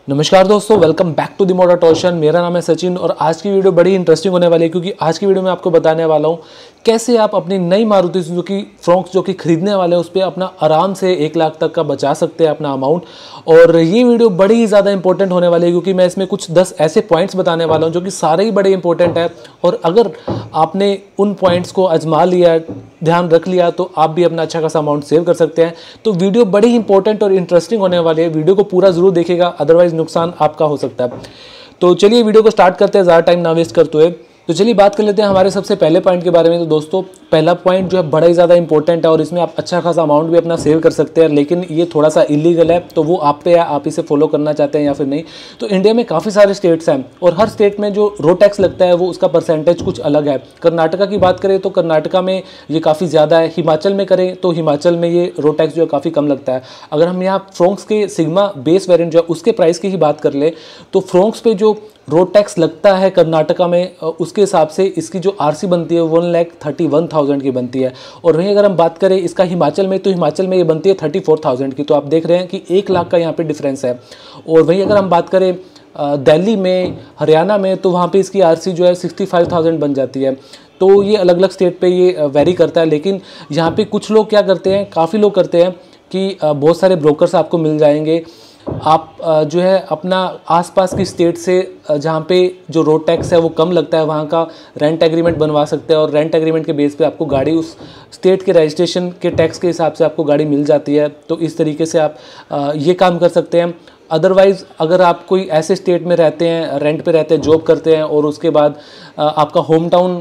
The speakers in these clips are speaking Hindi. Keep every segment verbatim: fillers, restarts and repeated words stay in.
नमस्कार दोस्तों, welcome back to the motor torsion. मेरा नाम है सचिन और आज की वीडियो बड़ी इंटरेस्टिंग होने वाली है क्योंकि आज की वीडियो में आपको बताने वाला हूँ कैसे आप अपनी नई मारुति सुजुकी फ्रॉक्स जो कि खरीदने वाले हैं उस पर अपना आराम से एक लाख तक का बचा सकते हैं अपना अमाउंट। और ये वीडियो बड़ी ही ज़्यादा इंपॉर्टेंट होने वाली है क्योंकि मैं इसमें कुछ दस ऐसे पॉइंट्स बताने वाला हूँ जो कि सारे ही बड़े इंपॉर्टेंट है। और अगर आपने उन पॉइंट्स को आजमा लिया, ध्यान रख लिया, तो आप भी अपना अच्छा खासा अमाउंट सेव कर सकते हैं। तो वीडियो बड़ी इंपॉर्टेंट और इंटरेस्टिंग होने वाली है, वीडियो को पूरा जरूर देखिएगा, अदरवाइज नुकसान आपका हो सकता है। तो चलिए वीडियो को स्टार्ट करते हैं ज़्यादा टाइम ना वेस्ट करते हुए। तो चलिए बात कर लेते हैं हमारे सबसे पहले पॉइंट के बारे में। तो दोस्तों पहला पॉइंट जो है बड़ा ही ज़्यादा इंपॉर्टेंट है और इसमें आप अच्छा खासा अमाउंट भी अपना सेव कर सकते हैं, लेकिन ये थोड़ा सा इलीगल है, तो वो आप पे है, आप इसे फॉलो करना चाहते हैं या फिर नहीं। तो इंडिया में काफ़ी सारे स्टेट्स हैं और हर स्टेट में जो रोड टैक्स लगता है वो उसका परसेंटेज कुछ अलग है। कर्नाटका की बात करें तो कर्नाटका में ये काफ़ी ज़्यादा है, हिमाचल में करें तो हिमाचल में ये रोड टैक्स जो है काफ़ी कम लगता है। अगर हम यहाँ फ्रोंक्स के सिग्मा बेस वेरिएंट जो है उसके प्राइस की ही बात कर ले तो फ्रोंक्स पे जो रोड टैक्स लगता है कर्नाटका में, उसके हिसाब से इसकी जो आरसी बनती है one lakh thirty one thousand की बनती है। और वहीं अगर हम बात करें इसका हिमाचल में तो हिमाचल में ये बनती है थर्टी फोर थाउजेंड की। तो आप देख रहे हैं कि एक लाख का यहाँ पे डिफरेंस है। और वहीं अगर हम बात करें दिल्ली में, हरियाणा में, तो वहाँ पे इसकी आरसी जो है सिक्सटी फाइव थाउजेंड बन जाती है। तो ये अलग अलग स्टेट पे ये वेरी करता है, लेकिन यहाँ पे कुछ लोग क्या करते हैं, काफ़ी लोग करते हैं कि बहुत सारे ब्रोकर्स आपको मिल जाएंगे। आप जो है अपना आसपास की स्टेट से जहाँ पे जो रोड टैक्स है वो कम लगता है वहाँ का रेंट एग्रीमेंट बनवा सकते हैं और रेंट एग्रीमेंट के बेस पे आपको गाड़ी उस स्टेट के रजिस्ट्रेशन के टैक्स के हिसाब से आपको गाड़ी मिल जाती है। तो इस तरीके से आप ये काम कर सकते हैं। अदरवाइज़ अगर आप कोई ऐसे स्टेट में रहते हैं, रेंट पे रहते हैं, जॉब करते हैं और उसके बाद आपका होम टाउन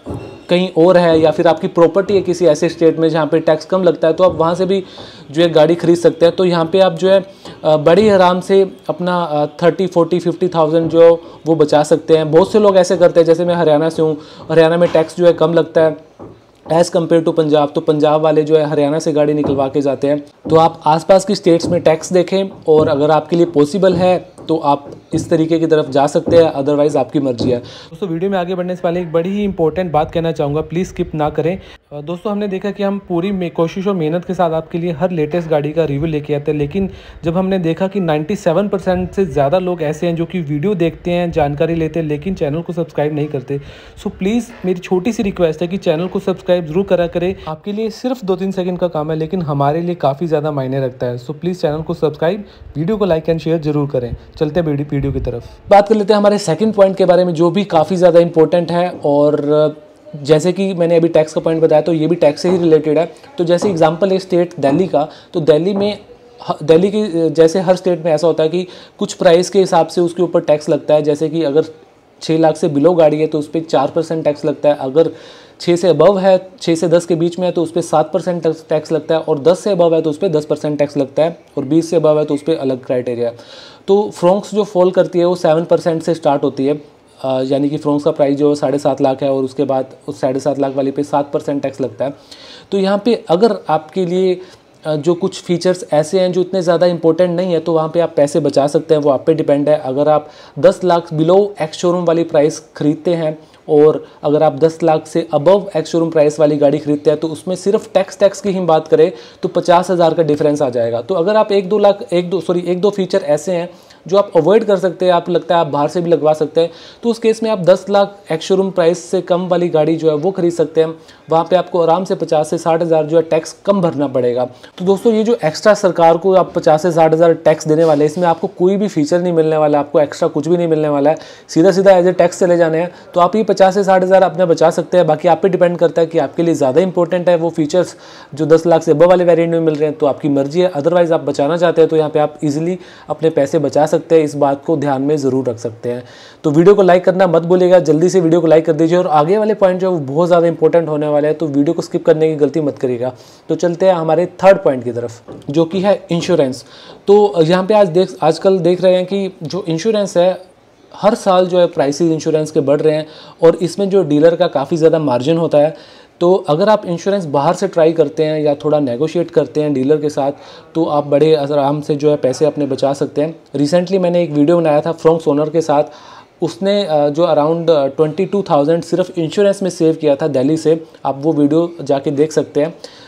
कहीं और है या फिर आपकी प्रॉपर्टी है किसी ऐसे स्टेट में जहाँ पे टैक्स कम लगता है, तो आप वहाँ से भी जो है गाड़ी खरीद सकते हैं। तो यहाँ पे आप जो है बड़ी आराम से अपना थर्टी फोर्टी फिफ्टी थाउजेंड जो वो बचा सकते हैं। बहुत से लोग ऐसे करते हैं, जैसे मैं हरियाणा से हूँ, हरियाणा में टैक्स जो है कम लगता है एज़ कम्पेयर टू पंजाब। तो पंजाब वाले जो है हरियाणा से गाड़ी निकलवा के जाते हैं। तो आप आसपास की स्टेट्स में टैक्स देखें और अगर आपके लिए पॉसिबल है तो आप इस तरीके की तरफ जा सकते हैं, अदरवाइज़ आपकी मर्जी है। दोस्तों वीडियो में आगे बढ़ने से पहले एक बड़ी ही इंपॉर्टेंट बात कहना चाहूँगा, प्लीज़ स्किप ना करें। दोस्तों हमने देखा कि हम पूरी कोशिश और मेहनत के साथ आपके लिए हर लेटेस्ट गाड़ी का रिव्यू लेके आते हैं, लेकिन जब हमने देखा कि सत्तानवे परसेंट से ज़्यादा लोग ऐसे हैं जो कि वीडियो देखते हैं, जानकारी लेते हैं, लेकिन चैनल को सब्सक्राइब नहीं करते। सो प्लीज़ मेरी छोटी सी रिक्वेस्ट है कि चैनल को सब्सक्राइब जरूर करा करें। आपके लिए सिर्फ दो तीन सेकंड का काम है, लेकिन हमारे लिए काफ़ी ज़्यादा मायने रखता है। सो प्लीज़ चैनल को सब्सक्राइब, वीडियो को लाइक एंड शेयर जरूर करें। चलते हैं वीडियो की तरफ। बात कर लेते हैं हमारे सेकंड पॉइंट के बारे में जो भी काफ़ी ज़्यादा इंपॉर्टेंट है। और जैसे कि मैंने अभी टैक्स का पॉइंट बताया तो ये भी टैक्स से ही रिलेटेड है। तो जैसे एग्जांपल है स्टेट दिल्ली का, तो दिल्ली में दिल्ली की जैसे हर स्टेट में ऐसा होता है कि कुछ प्राइस के हिसाब से उसके ऊपर टैक्स लगता है। जैसे कि अगर छः लाख से बिलो गाड़ी है तो उस पर चार परसेंट टैक्स लगता है, अगर छः से अबव है, छः से दस के बीच में है तो उस पर सात परसेंट टैक्स लगता है, और दस से अबव है तो उस पर दस परसेंट टैक्स लगता है, और बीस से अबव है तो उस पर अलग क्राइटेरिया है। तो फ्रोंक्स जो फॉल करती है वो सेवन परसेंट से स्टार्ट होती है, यानी कि फ्रोंक्स का प्राइस जो साढ़े सात लाख है और उसके बाद उस साढ़े सात लाख वाली पे सात परसेंट टैक्स लगता है। तो यहाँ पे अगर आपके लिए जो कुछ फीचर्स ऐसे हैं जो इतने ज़्यादा इंपॉर्टेंट नहीं है तो वहाँ पे आप पैसे बचा सकते हैं, वो आप पे डिपेंड है। अगर आप दस लाख बिलो एक्स शोरूम वाली प्राइस खरीदते हैं और अगर आप दस लाख से अबव एक्स शोरूम प्राइस वाली गाड़ी खरीदते हैं तो उसमें सिर्फ टैक्स टैक्स की ही बात करें तो पचास हज़ार का डिफरेंस आ जाएगा। तो अगर आप एक दो लाख एक दो सॉरी एक दो फीचर ऐसे हैं जो आप अवॉइड कर सकते हैं, आप लगता है आप बाहर से भी लगवा सकते हैं, तो उस केस में आप दस लाख एक्स शोरूम प्राइस से कम वाली गाड़ी जो है वो खरीद सकते हैं। वहाँ पे आपको आराम से पचास से साठ हज़ार जो है टैक्स कम भरना पड़ेगा। तो दोस्तों ये जो एक्स्ट्रा सरकार को आप पचास से साठ हज़ार टैक्स देने वाले हैं, इसमें आपको कोई भी फीचर नहीं मिलने वाला, आपको एक्स्ट्रा कुछ भी नहीं मिलने वाला है, सीधा सीधा एज ए टैक्स चले जाने हैं। तो आप ये पचास से साठ हज़ार अपने बचा सकते हैं। बाकी आप पे डिपेंड करता है कि आपके लिए ज़्यादा इंपॉर्टेंट है वो फीचर्स जो दस लाख से अबव वाले वेरिएंट में मिल रहे हैं, तो आपकी मर्जी है। अदरवाइज आप बचाना चाहते हैं तो यहाँ पे आप इजीली अपने पैसे बचा सकते हैं, इस बात को ध्यान में ज़रूर रख सकते हैं। तो वीडियो को लाइक करना मत भूलिएगा, जल्दी से वीडियो को लाइक कर दीजिए। और आगे वाले पॉइंट जो है वो बहुत ज़्यादा इंपॉर्टेंट होने वाले हैं, तो वीडियो को स्किप करने की गलती मत करिएगा। तो चलते हैं हमारे थर्ड पॉइंट की तरफ जो कि है इंश्योरेंस। तो यहाँ पे आज देख आजकल देख रहे हैं कि जो इंश्योरेंस है हर साल जो है प्राइसेस इंश्योरेंस के बढ़ रहे हैं और इसमें जो डीलर का काफ़ी ज़्यादा मार्जिन होता है। तो अगर आप इंश्योरेंस बाहर से ट्राई करते हैं या थोड़ा नेगोशिएट करते हैं डीलर के साथ तो आप बड़े आराम से जो है पैसे अपने बचा सकते हैं। रिसेंटली मैंने एक वीडियो बनाया था फ्रोंक्स ओनर के साथ, उसने जो अराउंड ट्वेंटी टू थाउजेंड सिर्फ इंश्योरेंस में सेव किया था दिल्ली से, आप वो वीडियो जाके देख सकते हैं।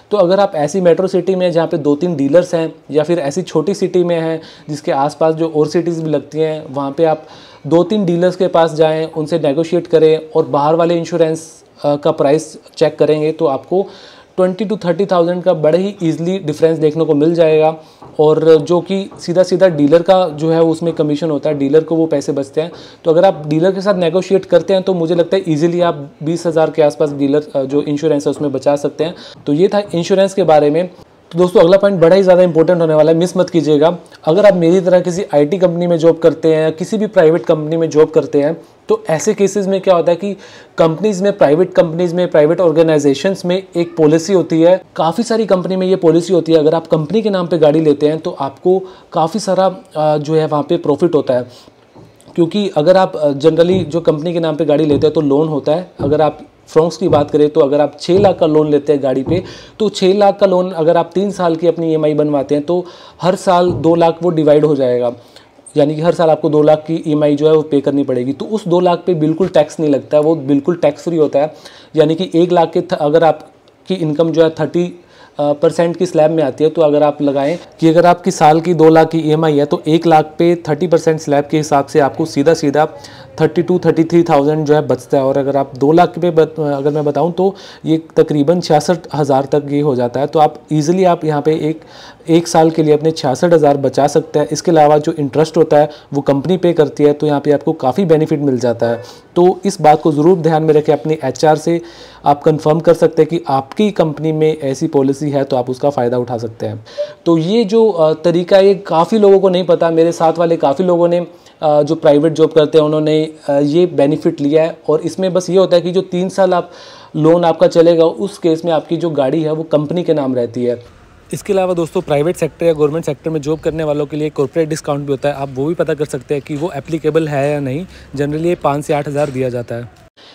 तो अगर आप ऐसी मेट्रो सिटी में जहाँ पे दो तीन डीलर्स हैं, या फिर ऐसी छोटी सिटी में हैं जिसके आसपास जो और सिटीज़ भी लगती हैं, वहाँ पे आप दो तीन डीलर्स के पास जाएं, उनसे नेगोशिएट करें और बाहर वाले इंश्योरेंस का प्राइस चेक करेंगे तो आपको ट्वेंटी टू थर्टी थाउजेंड का बड़े ही ईजिली डिफरेंस देखने को मिल जाएगा। और जो कि सीधा सीधा डीलर का जो है उसमें कमीशन होता है, डीलर को वो पैसे बचते हैं। तो अगर आप डीलर के साथ नेगोशिएट करते हैं तो मुझे लगता है ईजिली आप बीस हज़ार के आसपास डीलर जो इंश्योरेंस है उसमें बचा सकते हैं। तो ये था इंश्योरेंस के बारे में। तो दोस्तों अगला पॉइंट बड़ा ही ज़्यादा इंपॉर्टेंट होने वाला है, मिस मत कीजिएगा। अगर आप मेरी तरह किसी आईटी कंपनी में जॉब करते हैं या किसी भी प्राइवेट कंपनी में जॉब करते हैं तो ऐसे केसेस में क्या होता है कि कंपनीज़ में, प्राइवेट कंपनीज़ में, प्राइवेट ऑर्गेनाइजेशंस में एक पॉलिसी होती है, काफ़ी सारी कंपनी में ये पॉलिसी होती है, अगर आप कंपनी के नाम पे गाड़ी लेते हैं तो आपको काफ़ी सारा जो है वहाँ पे प्रॉफिट होता है। क्योंकि अगर आप जनरली जो कंपनी के नाम पे गाड़ी लेते हैं तो लोन होता है। अगर आप फ्रोंक्स की बात करें तो अगर आप छः लाख का लोन लेते हैं गाड़ी पे, तो छः लाख का लोन अगर आप तीन साल की अपनी ईएमआई बनवाते हैं तो हर साल दो लाख वो डिवाइड हो जाएगा, यानी कि हर साल आपको दो लाख की ईएमआई जो है वो पे करनी पड़ेगी। तो उस दो लाख पे बिल्कुल टैक्स नहीं लगता है, वो बिल्कुल टैक्स फ्री होता है। यानी कि एक लाख के अगर आपकी इनकम जो है थर्टी परसेंट की स्लैब में आती है, तो अगर आप लगाएं कि अगर आपकी साल की दो लाख की ईएमआई है तो एक लाख पे थर्टी परसेंट स्लैब के हिसाब से आपको सीधा सीधा thirty two thirty three thousand जो है बचता है। और अगर आप दो लाख पे बत, अगर मैं बताऊं तो ये तकरीबन छियासठ हज़ार तक ये हो जाता है। तो आप इजीली आप यहाँ पे एक एक साल के लिए अपने छियासठ हज़ार बचा सकते हैं। इसके अलावा जो इंटरेस्ट होता है वो कंपनी पे करती है, तो यहाँ पे आपको काफ़ी बेनिफिट मिल जाता है। तो इस बात को ज़रूर ध्यान में रखें, अपनी एचआर से आप कंफर्म कर सकते हैं कि आपकी कंपनी में ऐसी पॉलिसी है तो आप उसका फ़ायदा उठा सकते हैं। तो ये जो तरीका है ये काफ़ी लोगों को नहीं पता, मेरे साथ वाले काफ़ी लोगों ने जो प्राइवेट जॉब करते हैं उन्होंने ये बेनिफिट लिया है। और इसमें बस ये होता है कि जो तीन साल आप लोन आपका चलेगा उस केस में आपकी जो गाड़ी है वो कंपनी के नाम रहती है। इसके अलावा दोस्तों प्राइवेट सेक्टर या गवर्नमेंट सेक्टर में जॉब करने वालों के लिए कॉर्पोरेट डिस्काउंट भी होता है, आप वो भी पता कर सकते हैं कि वो एप्लीकेबल है या नहीं। जनरली ये पाँच से आठ हज़ार दिया जाता है।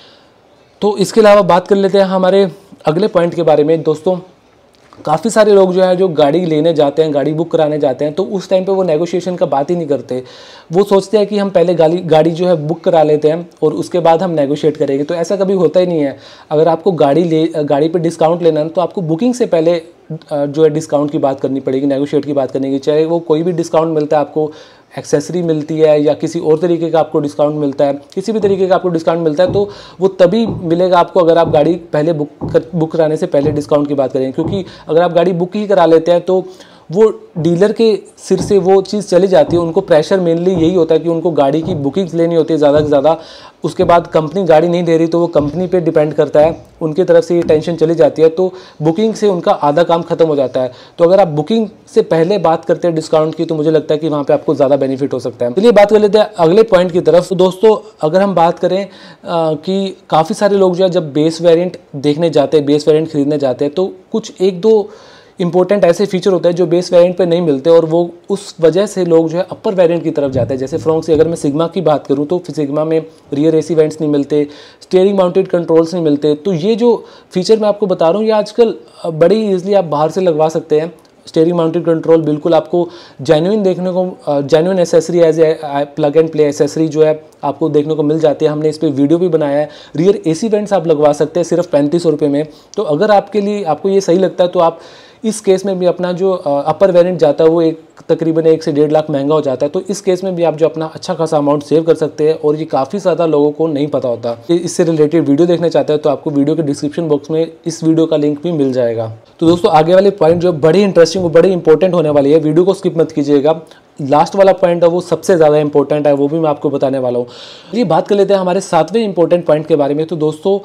तो इसके अलावा बात कर लेते हैं हमारे अगले पॉइंट के बारे में। दोस्तों काफ़ी सारे लोग जो है जो गाड़ी लेने जाते हैं, गाड़ी बुक कराने जाते हैं, तो उस टाइम पे वो नेगोशिएशन का बात ही नहीं करते। वो सोचते हैं कि हम पहले गाड़ी गाड़ी जो है बुक करा लेते हैं और उसके बाद हम नेगोशिएट करेंगे। तो ऐसा कभी होता ही नहीं है। अगर आपको गाड़ी ले गाड़ी पे डिस्काउंट लेना है तो आपको बुकिंग से पहले जो है डिस्काउंट की बात करनी पड़ेगी, नेगोशिएट की बात करनी है। चाहे वो कोई भी डिस्काउंट मिलता है, आपको एक्सेसरी मिलती है या किसी और तरीके का आपको डिस्काउंट मिलता है, किसी भी तरीके का आपको डिस्काउंट मिलता है तो वो तभी मिलेगा आपको अगर आप गाड़ी पहले बुक कर, बुक कराने से पहले डिस्काउंट की बात करें। क्योंकि अगर आप गाड़ी बुक ही करा लेते हैं तो वो डीलर के सिर से वो चीज़ चली जाती है। उनको प्रेशर मेनली यही होता है कि उनको गाड़ी की बुकिंग्स लेनी होती है ज़्यादा से ज़्यादा। उसके बाद कंपनी गाड़ी नहीं दे रही तो वो कंपनी पे डिपेंड करता है, उनकी तरफ से ये टेंशन चली जाती है। तो बुकिंग से उनका आधा काम खत्म हो जाता है। तो अगर आप बुकिंग से पहले बात करते हैं डिस्काउंट की तो मुझे लगता है कि वहाँ पे आपको ज़्यादा बेनिफिट हो सकता है। चलिए बात कर लेते हैं अगले पॉइंट की तरफ। तो दोस्तों अगर हम बात करें आ, कि काफ़ी सारे लोग जो है जब बेस वेरिएंट देखने जाते हैं, बेस वेरिएंट खरीदने जाते हैं तो कुछ एक दो इंपॉर्टेंट ऐसे फीचर होते हैं जो बेस वेरिएंट पे नहीं मिलते और वो उस वजह से लोग जो है अपर वेरिएंट की तरफ जाते हैं। जैसे फ्रोंक्स अगर मैं सिग्मा की बात करूं तो सिग्मा में रियर एसी वेंट्स नहीं मिलते, स्टीयरिंग माउंटेड कंट्रोल्स नहीं मिलते। तो ये जो फीचर मैं आपको बता रहा हूँ ये आजकल बड़ी ईजिली आप बाहर से लगवा सकते हैं। स्टीयरिंग माउंटेड कंट्रोल बिल्कुल आपको जेन्युइन देखने को, genuine accessory as a plug and play accessory जो है आपको देखने को मिल जाती है। हमने इस पर वीडियो भी बनाया है। रियर एसी वेंट्स आप लगवा सकते हैं सिर्फ पैंतीस सौ रुपये में। तो अगर आपके लिए आपको ये सही लगता है तो आप इस केस में भी अपना जो अपर वेरिएंट जाता है वो एक तकरीबन एक से डेढ़ लाख महंगा हो जाता है। तो इस केस में भी आप जो अपना अच्छा खासा अमाउंट सेव कर सकते हैं और ये काफ़ी ज़्यादा लोगों को नहीं पता होता। इससे रिलेटेड वीडियो देखना चाहते हैं तो आपको वीडियो के डिस्क्रिप्शन बॉक्स में इस वीडियो का लिंक भी मिल जाएगा। तो दोस्तों आगे वाले पॉइंट जो बड़ी इंटरेस्टिंग और बड़ी इंपॉर्टेंट होने वाली है, वीडियो को स्किप मत कीजिएगा। लास्ट वाला पॉइंट है वो सबसे ज़्यादा इंपॉर्टेंट है, वो भी मैं आपको बताने वाला हूँ। ये बात कर लेते हैं हमारे सातवें इंपॉर्टेंट पॉइंट के बारे में। तो दोस्तों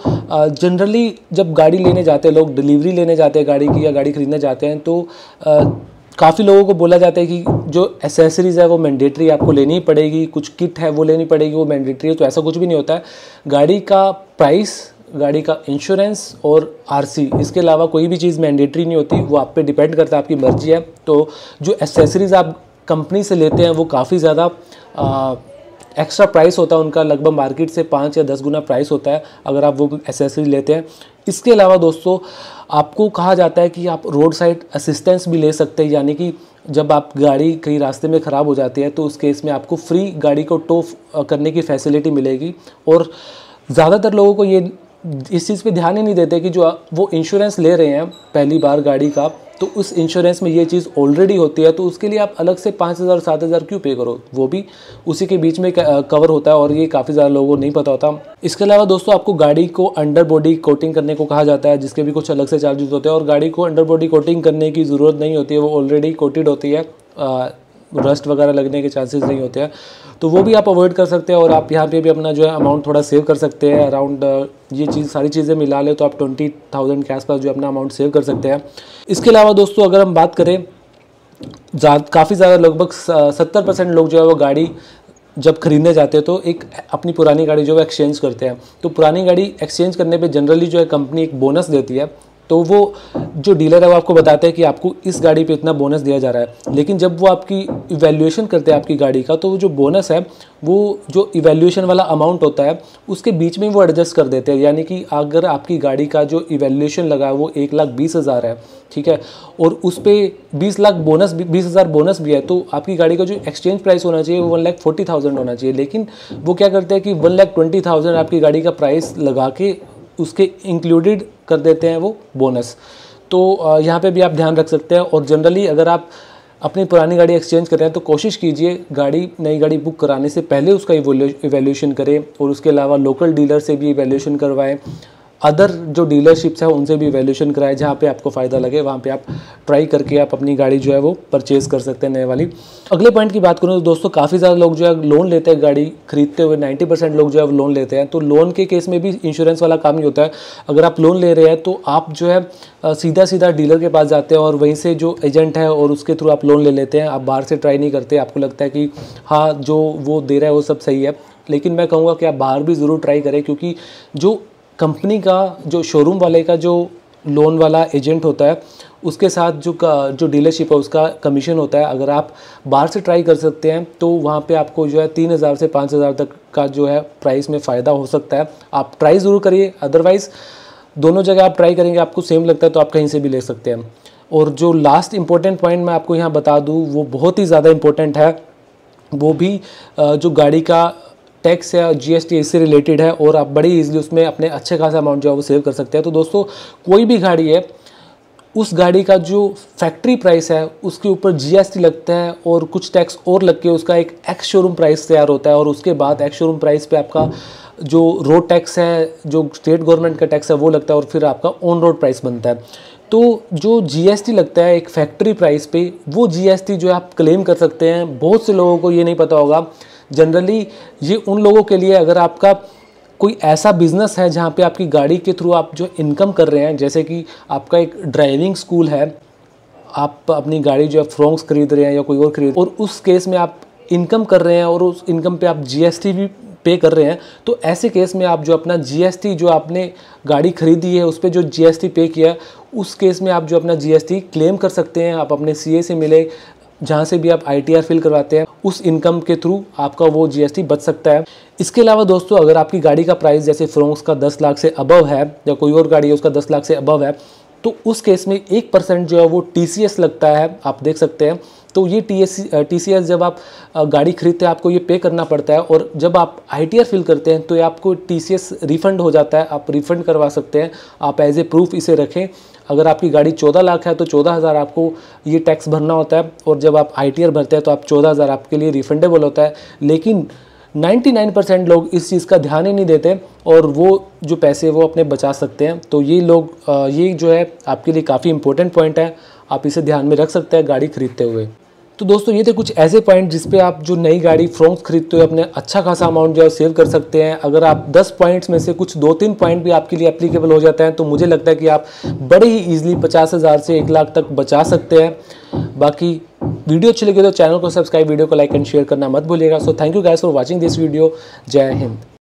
जनरली जब गाड़ी लेने जाते हैं लोग, डिलीवरी लेने जाते हैं गाड़ी की या गाड़ी खरीदने जाते हैं तो काफ़ी लोगों को बोला जाता है कि जो एसेसरीज़ है वो मैंडेटरी आपको लेनी ही पड़ेगी, कुछ किट है वो लेनी पड़ेगी, वो मैंडेटरी है। तो ऐसा कुछ भी नहीं होता है। गाड़ी का प्राइस, गाड़ी का इंश्योरेंस और आरसी, इसके अलावा कोई भी चीज़ मैंडेटरी नहीं होती, वो आप पे डिपेंड करता है, आपकी मर्जी है। तो जो एसेसरीज़ आप कंपनी से लेते हैं वो काफ़ी ज़्यादा एक्स्ट्रा प्राइस होता है उनका, लगभग मार्केट से पाँच या दस गुना प्राइस होता है अगर आप वो एसेसरी लेते हैं। इसके अलावा दोस्तों आपको कहा जाता है कि आप रोड साइड असिस्टेंस भी ले सकते हैं, यानी कि जब आप गाड़ी कहीं रास्ते में ख़राब हो जाती है तो उस केस में आपको फ्री गाड़ी को टो करने की फैसिलिटी मिलेगी। और ज़्यादातर लोगों को ये इस चीज़ पे ध्यान ही नहीं देते कि जो वो इंश्योरेंस ले रहे हैं पहली बार गाड़ी का, तो उस इंश्योरेंस में ये चीज़ ऑलरेडी होती है, तो उसके लिए आप अलग से पाँच हज़ार सात हज़ार क्यों पे करो, वो भी उसी के बीच में कवर होता है और ये काफ़ी ज़्यादा लोगों को नहीं पता होता। इसके अलावा दोस्तों आपको गाड़ी को अंडर बॉडी कोटिंग करने को कहा जाता है, जिसके भी कुछ अलग से चार्जेस होते हैं, और गाड़ी को अंडर बॉडी कोटिंग करने की ज़रूरत नहीं होती है, वो ऑलरेडी कोटेड होती है, रस्ट वगैरह लगने के चांसेस नहीं होते हैं, तो वो भी आप अवॉइड कर सकते हैं और आप यहाँ पे भी अपना जो है अमाउंट थोड़ा सेव कर सकते हैं। अराउंड ये चीज़ सारी चीज़ें मिला ले तो आप ट्वेंटी थाउजेंड के आसपास जो अपना अमाउंट सेव कर सकते हैं। इसके अलावा दोस्तों अगर हम बात करें, काफ़ी ज़्यादा लगभग सत्तर परसेंट लोग जो है वो गाड़ी जब खरीदने जाते हैं तो एक अपनी पुरानी गाड़ी जो है एक्सचेंज करते हैं। तो पुरानी गाड़ी एक्सचेंज करने पे जनरली जो है कंपनी एक बोनस देती है, तो वो जो डीलर है वो आपको बताते हैं कि आपको इस गाड़ी पे इतना बोनस दिया जा रहा है, लेकिन जब वो आपकी इवैल्यूएशन करते हैं आपकी गाड़ी का, तो वो जो बोनस है वो जो इवैल्यूएशन वाला अमाउंट होता है उसके बीच में वो एडजस्ट कर देते हैं। यानी कि अगर आपकी गाड़ी का जो इवैल्यूएशन लगा है वो एक लाख बीस हज़ार है, ठीक है, और उस पर बीस लाख बोनस बीस हज़ार बोनस भी है, तो आपकी गाड़ी का जो एक्सचेंज प्राइस होना चाहिए वो वन लाख फोर्टी थाउजेंड होना चाहिए, लेकिन वो क्या करते हैं कि वन लाख ट्वेंटी थाउजेंड आपकी गाड़ी का प्राइस लगा के उसके इंक्लूडेड कर देते हैं वो बोनस। तो यहाँ पे भी आप ध्यान रख सकते हैं। और जनरली अगर आप अपनी पुरानी गाड़ी एक्सचेंज कर रहे हैं तो कोशिश कीजिए गाड़ी नई गाड़ी बुक कराने से पहले उसका इवैल्यूएशन करें, और उसके अलावा लोकल डीलर से भी इवैल्यूएशन करवाएं, अदर जो डीलरशिप्स है उनसे भी इवैल्यूएशन कराएं, जहाँ पे आपको फ़ायदा लगे वहाँ पे आप ट्राई करके आप अपनी गाड़ी जो है वो परचेज़ कर सकते हैं नए वाली। अगले पॉइंट की बात करूँ तो दोस्तों काफ़ी ज़्यादा लोग जो है लोन लेते हैं गाड़ी खरीदते हुए, नब्बे परसेंट लोग जो है वो लोन लेते हैं। तो लोन के केस में भी इंश्योरेंस वाला काम ही होता है। अगर आप लोन ले रहे हैं तो आप जो है सीधा सीधा डीलर के पास जाते हैं और वहीं से जो एजेंट है और उसके थ्रू आप लोन ले लेते हैं। आप बाहर से ट्राई नहीं करते, आपको लगता है कि हाँ जो वो दे रहा है वो सब सही है, लेकिन मैं कहूँगा कि आप बाहर भी ज़रूर ट्राई करें, क्योंकि जो कंपनी का जो शोरूम वाले का जो लोन वाला एजेंट होता है उसके साथ जो जो डीलरशिप है उसका कमीशन होता है। अगर आप बाहर से ट्राई कर सकते हैं तो वहाँ पे आपको जो है तीन हज़ार से पाँच हज़ार तक का जो है प्राइस में फ़ायदा हो सकता है। आप ट्राई ज़रूर करिए, अदरवाइज़ दोनों जगह आप ट्राई करेंगे आपको सेम लगता है तो आप कहीं से भी ले सकते हैं। और जो लास्ट इंपॉर्टेंट पॉइंट मैं आपको यहाँ बता दूँ वो बहुत ही ज़्यादा इंपॉर्टेंट है, वो भी जो गाड़ी का टैक्स या जीएसटी इससे रिलेटेड है, और आप बड़ी इजीली उसमें अपने अच्छे खासा अमाउंट जो है वो सेव कर सकते हैं। तो दोस्तों कोई भी गाड़ी है उस गाड़ी का जो फैक्ट्री प्राइस है उसके ऊपर जीएसटी लगता है और कुछ टैक्स और लग के उसका एक एक्स शोरूम प्राइस तैयार होता है, और उसके बाद एक्स शोरूम प्राइस पे आपका जो रोड टैक्स है, जो स्टेट गवर्नमेंट का टैक्स है वो लगता है, और फिर आपका ऑन रोड प्राइस बनता है। तो जो जीएसटी लगता है एक फैक्ट्री प्राइस पे, वो जीएसटी जो है आप क्लेम कर सकते हैं। बहुत से लोगों को ये नहीं पता होगा। जनरली ये उन लोगों के लिए अगर आपका कोई ऐसा बिजनेस है जहाँ पे आपकी गाड़ी के थ्रू आप जो इनकम कर रहे हैं, जैसे कि आपका एक ड्राइविंग स्कूल है, आप अपनी गाड़ी जो है फ्रोंक्स खरीद रहे हैं या कोई और खरीद, और उस केस में आप इनकम कर रहे हैं और उस इनकम पे आप जीएसटी भी पे कर रहे हैं, तो ऐसे केस में आप जो अपना जीएसटी जो आपने गाड़ी खरीदी है उस पर जो जीएसटी पे किया, उस केस में आप जो अपना जीएसटी क्लेम कर सकते हैं। आप अपने सीए से मिले, जहाँ से भी आप आईटीआर फिल करवाते हैं, उस इनकम के थ्रू आपका वो जीएसटी बच सकता है। इसके अलावा दोस्तों अगर आपकी गाड़ी का प्राइस जैसे फ्रोंक्स का दस लाख से अबव है या कोई और गाड़ी है उसका दस लाख से अबव है, तो उस केस में एक परसेंट जो है वो टीसीएस लगता है, आप देख सकते हैं। तो ये टीएस टीसीएस जब आप गाड़ी खरीदते हैं आपको ये पे करना पड़ता है, और जब आप आईटीआर फिल करते हैं तो ये आपको टीसीएस रिफंड हो जाता है, आप रिफंड करवा सकते हैं। आप एज ए प्रूफ इसे रखें। अगर आपकी गाड़ी चौदह लाख है तो चौदह हज़ार आपको ये टैक्स भरना होता है, और जब आप आईटीआर भरते हैं तो आप चौदह हज़ार आपके लिए रिफंडेबल होता है। लेकिन निन्यानवे परसेंट लोग इस चीज़ का ध्यान ही नहीं देते और वो जो पैसे वो अपने बचा सकते हैं। तो ये लोग ये जो है आपके लिए काफ़ी इंपॉर्टेंट पॉइंट है, आप इसे ध्यान में रख सकते हैं गाड़ी खरीदते हुए। तो दोस्तों ये थे कुछ ऐसे पॉइंट जिस पे आप जो नई गाड़ी फ्रोंक्स खरीदते हुए अपने अच्छा खासा अमाउंट जो है सेव कर सकते हैं। अगर आप दस पॉइंट्स में से कुछ दो तीन पॉइंट भी आपके लिए एप्लीकेबल हो जाते हैं तो मुझे लगता है कि आप बड़े ही ईजिली पचास हज़ार से एक लाख तक बचा सकते हैं। बाकी वीडियो अच्छी लगी तो चैनल को सब्सक्राइब, वीडियो को लाइक एंड शेयर करना मत भूलिएगा। So thank you guys for watching this video. जय हिंद।